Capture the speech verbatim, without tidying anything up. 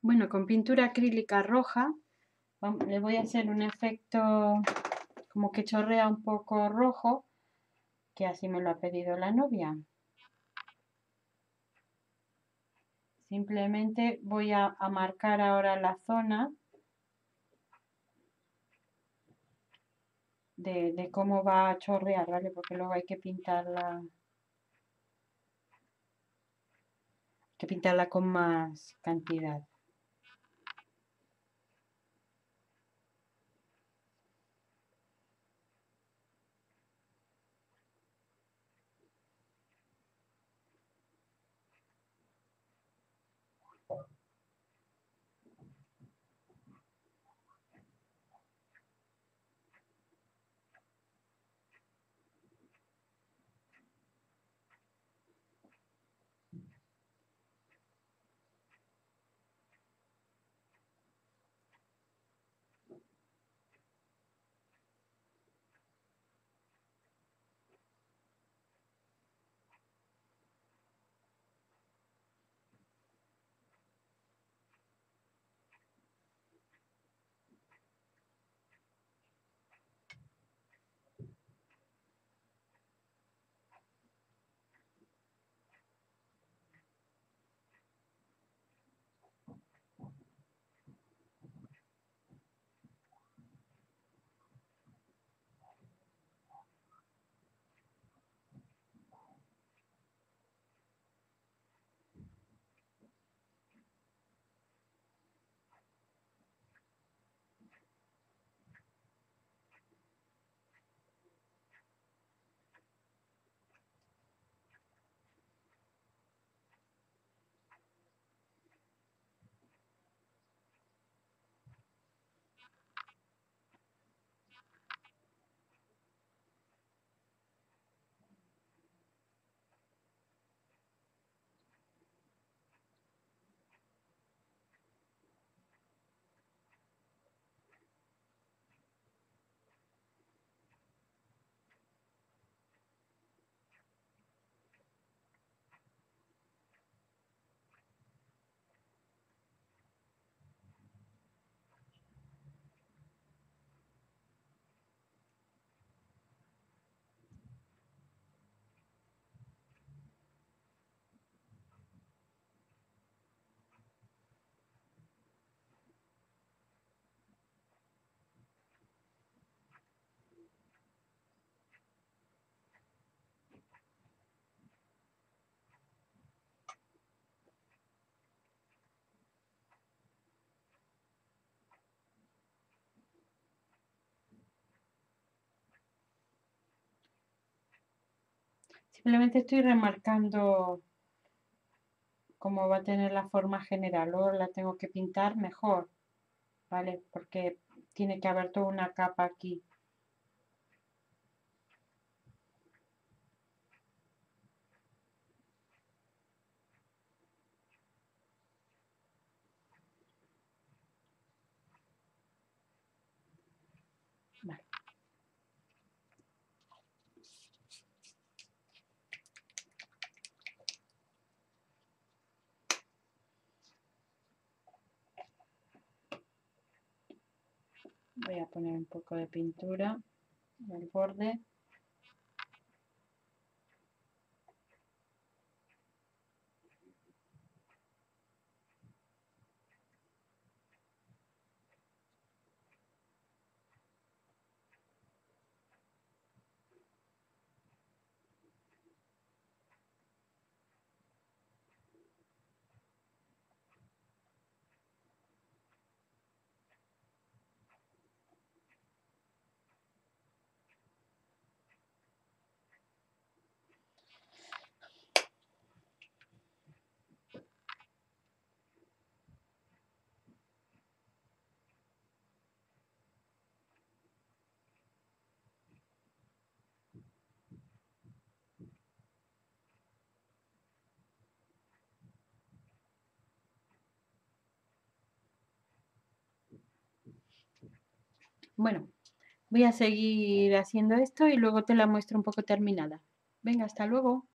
Bueno, con pintura acrílica roja le voy a hacer un efecto como que chorrea un poco rojo, que así me lo ha pedido la novia. Simplemente voy a, a marcar ahora la zona de, de cómo va a chorrear, ¿vale? Porque luego hay que pintarla, hay que pintarla con más cantidad. Simplemente estoy remarcando cómo va a tener la forma general. Luego la tengo que pintar mejor, ¿vale? Porque tiene que haber toda una capa aquí. Vale. Voy a poner un poco de pintura en el borde. Bueno, voy a seguir haciendo esto y luego te la muestro un poco terminada. Venga, hasta luego.